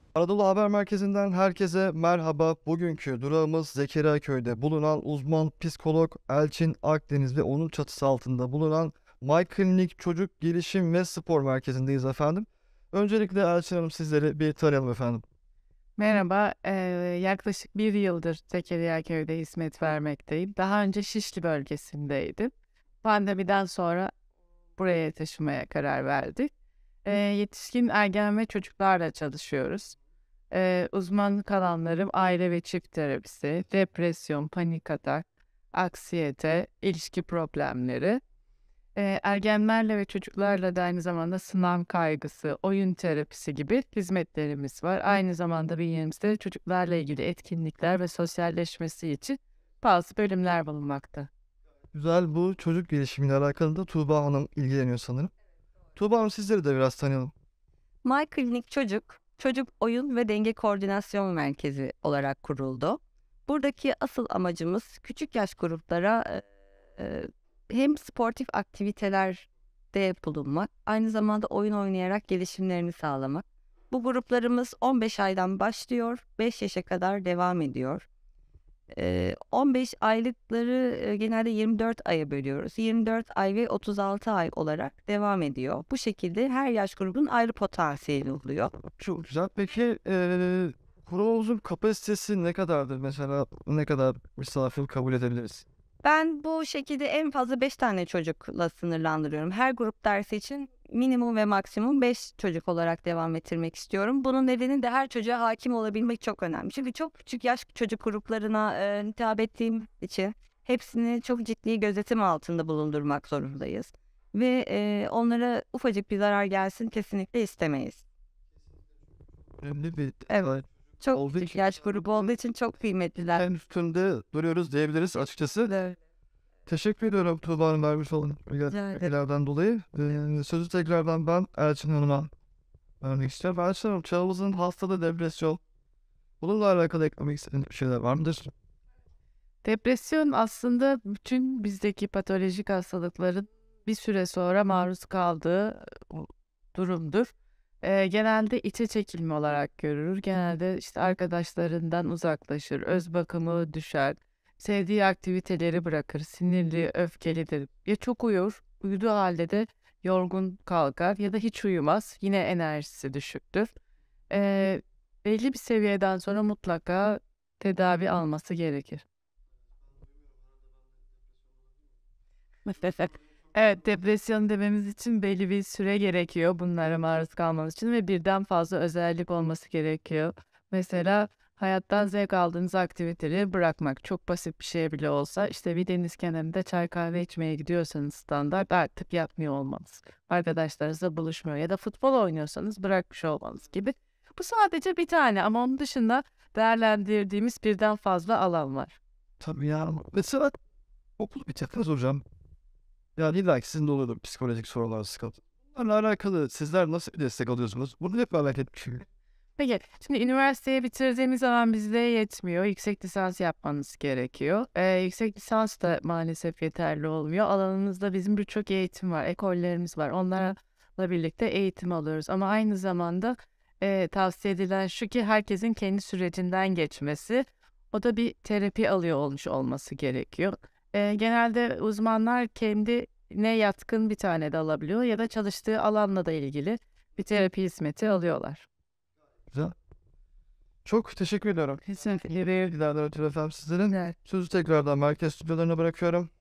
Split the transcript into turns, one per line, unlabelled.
Anadolu Haber Merkezi'nden herkese merhaba. Bugünkü durağımız Zekeriyaköy'de bulunan uzman psikolog Elçin Akdeniz ve onun çatısı altında bulunan My Clinic Çocuk Gelişim ve Spor Merkezi'ndeyiz efendim. Öncelikle Elçin Hanım sizleri bir tanıyalım efendim.
Merhaba, yaklaşık bir yıldır Zekeriyaköy'de hizmet vermekteyim. Daha önce Şişli bölgesindeydim. Pandemiden sonra buraya taşımaya karar verdik. Yetişkin ergen ve çocuklarla çalışıyoruz. Uzmanlık alanlarım aile ve çift terapisi, depresyon, panik atak, anksiyete, ilişki problemleri. Ergenlerle ve çocuklarla da aynı zamanda sınav kaygısı, oyun terapisi gibi hizmetlerimiz var. Aynı zamanda bünyemizde çocuklarla ilgili etkinlikler ve sosyalleşmesi için bazı bölümler bulunmakta.
Güzel, bu çocuk gelişimiyle alakalı da Tuğba Hanım ilgileniyor sanırım. Tuğba Hanım sizleri de biraz tanıyalım.
My Clinic Çocuk Oyun ve Denge Koordinasyon Merkezi olarak kuruldu. Buradaki asıl amacımız küçük yaş gruplara hem sportif aktivitelerde bulunmak, aynı zamanda oyun oynayarak gelişimlerini sağlamak. Bu gruplarımız 15 aydan başlıyor, 5 yaşa kadar devam ediyor. 15 aylıkları genelde 24 aya bölüyoruz. 24 ay ve 36 ay olarak devam ediyor. Bu şekilde her yaş grubunun ayrı potansiyeli oluyor.
Çok güzel. Peki kurumumuzun kapasitesi ne kadardır? Mesela ne kadar misafir kabul edebiliriz?
Ben bu şekilde en fazla 5 tane çocukla sınırlandırıyorum. Her grup dersi için minimum ve maksimum 5 çocuk olarak devam ettirmek istiyorum. Bunun nedeni de her çocuğa hakim olabilmek çok önemli. Çünkü çok küçük yaş çocuk gruplarına hitap ettiğim için hepsini çok ciddi gözetim altında bulundurmak zorundayız. Ve onlara ufacık bir zarar gelsin kesinlikle istemeyiz.
Önemli bir
Evet. Çok
olduğu
küçük
için
yaş grubu olduğu için çok kıymetliler.
en üstünde duruyoruz diyebiliriz açıkçası.
Evet.
Teşekkür ediyorum Tuğba Hanım vermiş olan
Rica ederim.
bilgilerden dolayı. Sözü tekrardan ben Elçin Hanım'a vermek istiyorum. Elçin Hanım, çağımızın hastalığı depresyon. Bununla alakalı eklemek istediğiniz bir şeyler var mıdır?
Depresyon aslında bütün bizdeki patolojik hastalıkların bir süre sonra maruz kaldığı durumdur. Genelde içe çekilme olarak görülür. Genelde işte arkadaşlarından uzaklaşır, öz bakımı düşer, sevdiği aktiviteleri bırakır, sinirli, öfkelidir. Ya çok uyur, uyuduğu halde de yorgun kalkar ya da hiç uyumaz, yine enerjisi düşüktür. Eee, Belli bir seviyeden sonra mutlaka tedavi alması gerekir. Evet, depresyon dememiz için belli bir süre gerekiyor bunlara maruz kalmanız için ve birden fazla özellik olması gerekiyor. Mesela hayattan zevk aldığınız aktiviteleri bırakmak çok basit bir şey bile olsa işte bir deniz kenarında çay kahve içmeye gidiyorsanız standart artık yapmıyor olmanız. Arkadaşlarınızla buluşmuyor ya da futbol oynuyorsanız bırakmış olmanız gibi. Bu sadece bir tane ama onun dışında değerlendirdiğimiz birden fazla alan var.
Tabii ya. Mesela okul bitirmez hocam. Yani illa ki sizin de oluyordur psikolojik sorunlar, sıkıntı. Bunlarla alakalı sizler nasıl bir destek alıyorsunuz? Bunu hep merak etmişim.
Peki, şimdi üniversiteyi bitirdiğimiz zaman bizde yetmiyor. Yüksek lisans yapmanız gerekiyor. Yüksek lisans da maalesef yeterli olmuyor. Alanımızda bizim birçok eğitim var, ekollerimiz var. Onlarla birlikte eğitim alıyoruz. Ama aynı zamanda tavsiye edilen şu ki herkesin kendi sürecinden geçmesi. O da bir terapi alıyor olmuş olması gerekiyor. Genelde uzmanlar kendine yatkın bir tane de alabiliyor ya da çalıştığı alanla da ilgili bir terapi hizmeti alıyorlar.
Güzel. Çok teşekkür ediyorum.
Kesinlikle.
Bilgilerden ötürü efendim sizlerin.
Evet.
Sözü tekrardan merkez stüdyolarına bırakıyorum.